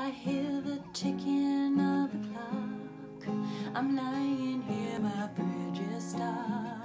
I hear the ticking of the clock. I'm lying here, my fridge is stocked.